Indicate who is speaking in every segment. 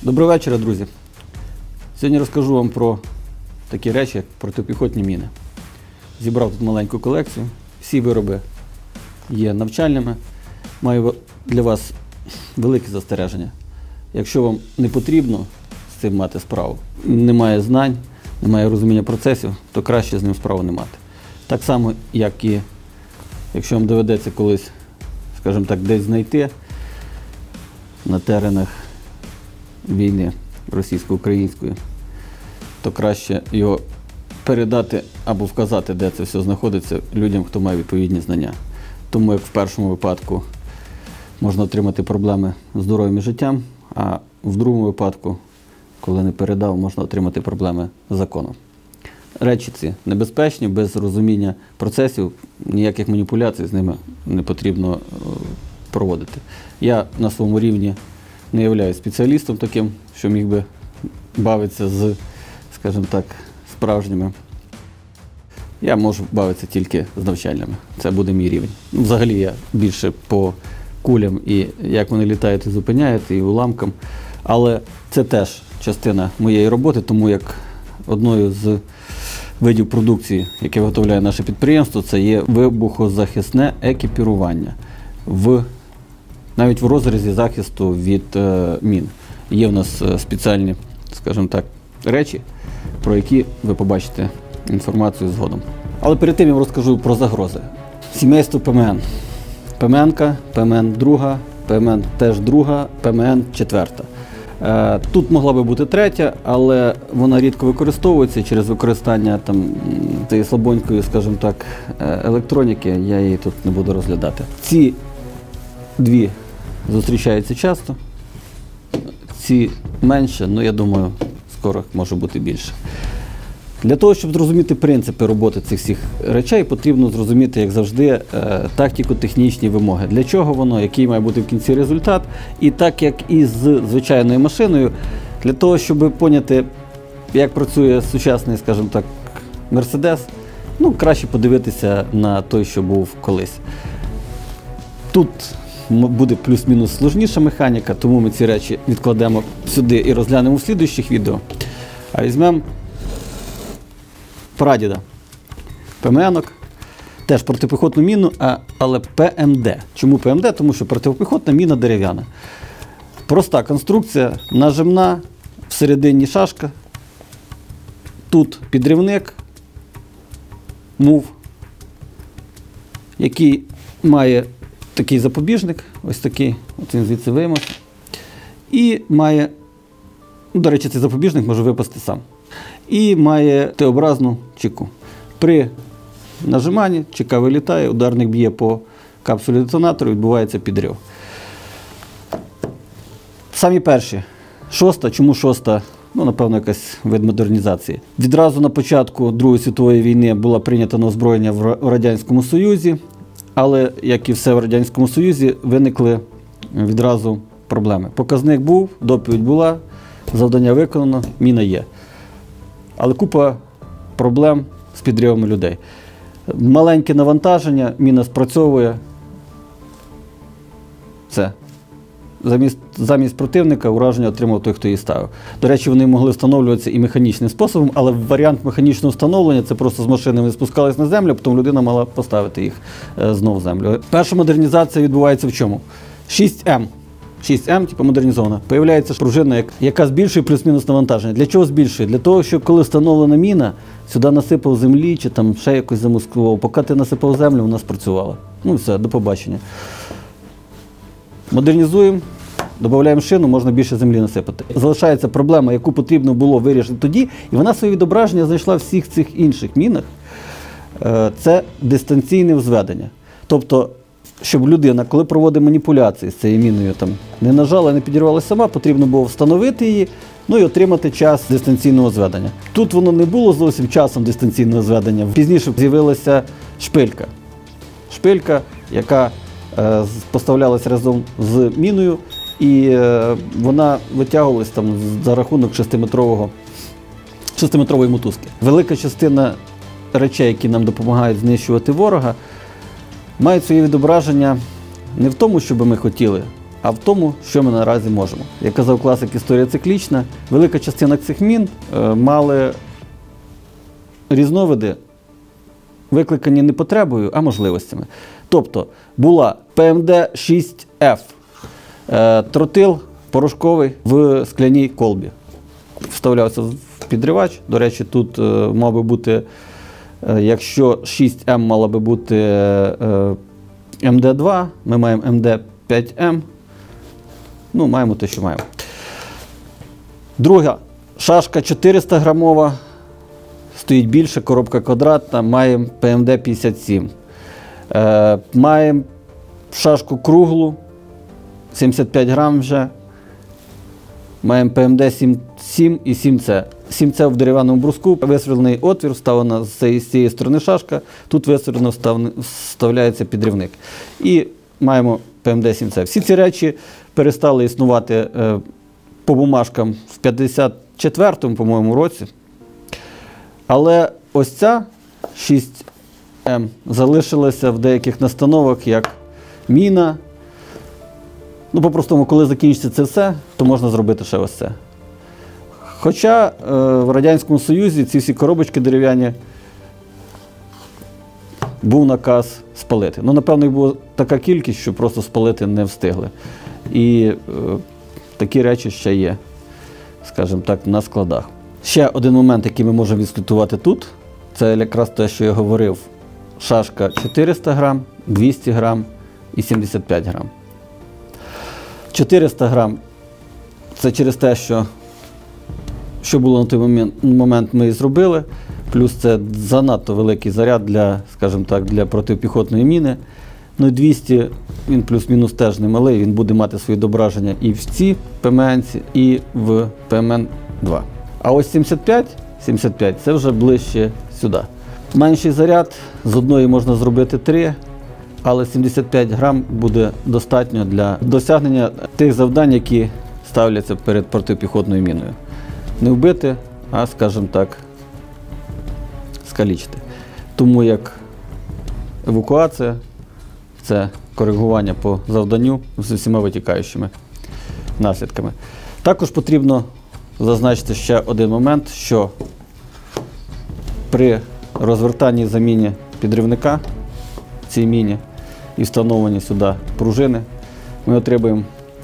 Speaker 1: Доброго вечора, друзі. Сьогодні розкажу вам про такі речі, як протипіхотні міни. Зібрав тут маленьку колекцію. Всі вироби є навчальними. Маю для вас велике застереження. Якщо вам не потрібно з цим мати справу, немає знань, немає розуміння процесів, то краще з ним справу не мати. Так само, як і якщо вам доведеться колись, скажімо так, десь знайти на теренах війни російсько-української, то краще його передати або вказати, де це все знаходиться, людям, хто має відповідні знання. Тому як в першому випадку можна отримати проблеми з здоров'ям і життям, а в другому випадку, коли не передав, можна отримати проблеми з законом. Речі ці небезпечні, без розуміння процесів, ніяких маніпуляцій з ними не потрібно проводити. Я на своєму рівні не являюсь спеціалістом таким, що міг би бавитися з, скажімо так, справжніми. Я можу бавитися тільки з навчальними. Це буде мій рівень. Взагалі я більше по кулям і як вони літають і зупиняють, і уламкам. Але це теж частина моєї роботи, тому як одною з видів продукції, яке виготовляє наше підприємство, це є вибухозахисне екіпірування. Навіть в розрізі захисту від мін. Є в нас спеціальні, скажімо так, речі, про які ви побачите інформацію згодом. Але перед тим я вам розкажу про загрози. Сімейство ПМН. ПМН-ка, ПМН-2, ПМН теж друга, ПМН-4. Тут могла би бути третя, але вона рідко використовується через використання цієї слабонької, скажімо так, електроніки, я її тут не буду розглядати. Ці дві зустрічаються часто, ці менше, але я думаю, скоро може бути більше. Для того, щоб зрозуміти принципи роботи цих всіх речей, потрібно зрозуміти, як завжди, тактико-технічні вимоги. Для чого воно, який має бути в кінці результат. І так, як і з звичайною машиною, для того, щоб поняти, як працює сучасний, скажімо так, Мерседес, краще подивитися на той, що був колись. Тут буде плюс-мінус сложніша механіка, тому ми ці речі відкладемо сюди і розглянемо в слідуючих відео. А візьмемо прадіда ПМН-ок, теж протипіхотну міну, але ПМД. Чому ПМД? Тому що протипіхотна міна дерев'яна. Проста конструкція, нажимна, всередині шашка, тут підривник, мув, який має такий запобіжник, ось такий, от він звідси виймався, і має, до речі, цей запобіжник може випасти сам, і має Т-образну чеку. При нажиманні чека вилітає, ударник б'є по капсулі детонатору, відбувається підрив. Самі перші. Шоста. Чому шоста? Напевно, якась вид модернізації. Відразу на початку Другої світової війни була прийнята на озброєння в Радянському Союзі, але, як і все в Радянському Союзі, виникли відразу проблеми. Показник був, доповідь була, завдання виконано, міна є. Але купа проблем з підривами людей. Маленьке навантаження, міна спрацьовує. Все. Замість противника ураження отримав той, хто її ставив. До речі, вони могли встановлюватися і механічним способом, але варіант механічного встановлення – це просто з машини вони спускались на землю, потім людина мала поставити їх знову в землю. Перша модернізація відбувається в чому? 6М. 6М, типу модернізована. Появляється пружина, яка збільшує плюс-мінус навантаження. Для чого збільшує? Для того, щоб коли встановлена міна, сюди насипав землі чи там ще якось замускував. Поки ти насипав землю, вона спрацювала. Все, до побачення. Модернізуємо, додаємо шину, можна більше землі насипати. Залишається проблема, яку потрібно було вирішити тоді, і вона своє відображення знайшла в всіх цих інших мінах. Це дистанційне взведення. Тобто, щоб людина, коли проводить маніпуляції з цією міною, не нажала, не підірвалася сама, потрібно було встановити її, і отримати час дистанційного зведення. Тут воно не було зовсім часом дистанційного зведення. Пізніше з'явилася шпилька. Шпилька, яка поставлялася разом з міною, і вона витягувалась за рахунок 6-метрової мотузки. Велика частина речей, які нам допомагають знищувати ворога, мають своє відображення не в тому, що би ми хотіли, а в тому, що ми наразі можемо. Як казав класик, історія циклічна. Велика частина цих мін мали різновиди, викликані не потребою, а можливостями. Тобто була ПМД-6Ф, тротил порошковий в скляній колбі. Вставлявся в підривач. До речі, тут мав би бути, якщо 6М мала би бути МД2, ми маємо МД5М. Ну, маємо те, що маємо. Друга шашка 400 грамова, стоїть більше, коробка квадратна, маємо ПМД-57. Маємо шашку круглу, 75 грам вже. Маємо ПМД-7 і 7С. 7С в дерев'яному бруску, висверлений отвір, вставлена з цієї сторони шашка, тут висверлено вставляється підривник. І маємо ПМД-7С. Всі ці речі перестали існувати по бумажкам в 54-му, по-моєму, році. Але ось ця 6М залишилася в деяких настановах як міна. Ну, по-простому, коли закінчиться це все, то можна зробити ще ось це. Хоча в Радянському Союзі ці всі коробочки дерев'яні був наказ спалити. Ну, напевно, їх була така кількість, що просто спалити не встигли. І такі речі ще є, скажімо так, на складах. Ще один момент, який ми можемо відслідкувати тут, це якраз те, що я говорив. Шашка 400 грам, 200 грам і 75 грам. 400 грам – це через те, що було на той момент ми і зробили, плюс це занадто великий заряд для, скажімо так, для протипіхотної міни. Ну і 200, він плюс-мінус теж немалий, він буде мати свої відображення і в цій ПМН-ці, і в ПМН-2. А ось 75 – це вже ближче сюди. Менший заряд, з одної можна зробити 3, але 75 грам буде достатньо для досягнення тих завдань, які ставляться перед протипіхотною міною. Не вбити, а, скажімо так, скалічити. Тому як евакуація – це коригування по завданню з усіма витікаючими наслідками. Також потрібно зазначити ще один момент, що при розвертанні і заміні підривника в цій міні і встановленні сюди пружини ми отримуємо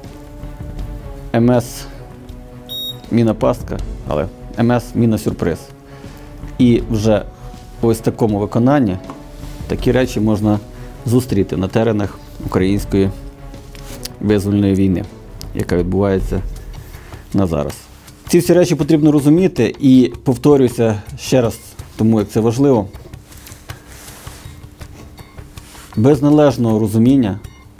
Speaker 1: МС міна-пастка, але МС міна-сюрприз. І вже ось в такому виконанні такі речі можна зустріти на теренах української визвольної війни, яка відбувається на зараз. Ці всі речі потрібно розуміти і повторююся ще раз, тому як це важливо. Без належного розуміння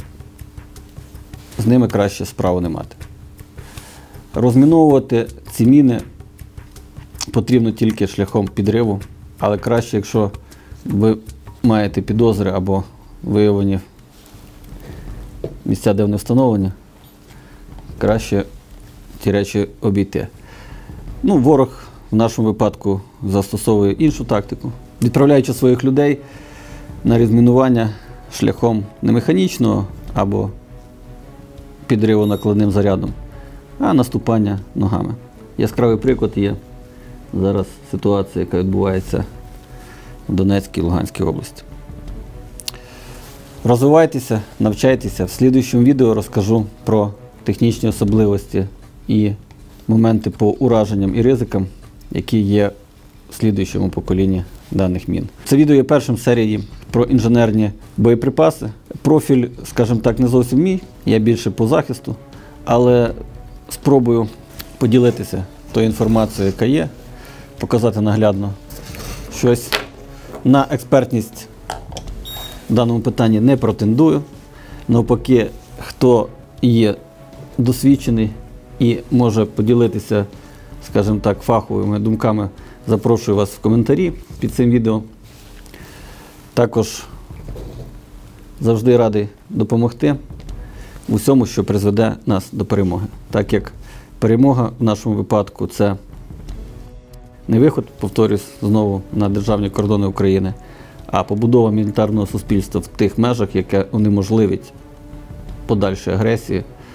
Speaker 1: з ними краще справу не мати. Розміновувати ці міни потрібно тільки шляхом підриву, але краще, якщо ви маєте підозри або виявлені місця, де вони встановлені, краще ті речі обійти. Ну, ворог в нашому випадку застосовує іншу тактику, відправляючи своїх людей на розмінування шляхом не механічного або підриву накладним зарядом, а наступання ногами. Яскравий приклад є зараз ситуація, яка відбувається в Донецькій і Луганській області. Розвивайтеся, навчайтеся. В слідуючому відео розкажу про технічні особливості і моменти по ураженням і ризикам, які є в слідуючому поколінні даних мін. Це відео є першим в серії про інженерні боєприпаси. Профіль, скажімо так, не зовсім мій, я більше по захисту, але спробую поділитися тою інформацією, яка є, показати наглядно щось. На експертність в даному питанні не претендую. Навпаки, хто є досвідчений і може поділитися, скажімо так, фаховими думками, запрошую вас в коментарі під цим відео. Також завжди радий допомогти в усьому, що призведе нас до перемоги. Так як перемога в нашому випадку – це не виход, повторюсь, знову на державні кордони України, а побудова мілітарного суспільства в тих межах, яке унеможливить подальші агресії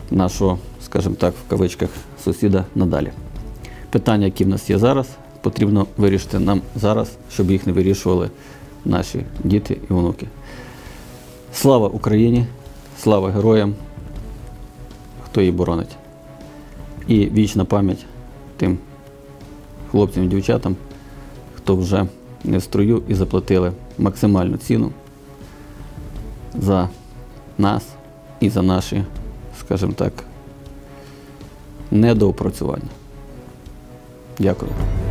Speaker 1: нашого, скажімо так, в кавичках, сусіда надалі. Питання, які в нас є зараз, потрібно вирішити нам зараз, щоб їх не вирішували наші діти і онуки. Слава Україні! Слава героям, хто її боронить. І вічна пам'ять тим хлопцям і дівчатам, хто вже не в строю і заплатили максимальну ціну за нас і за наші, скажімо так, недоопрацювання. Дякую.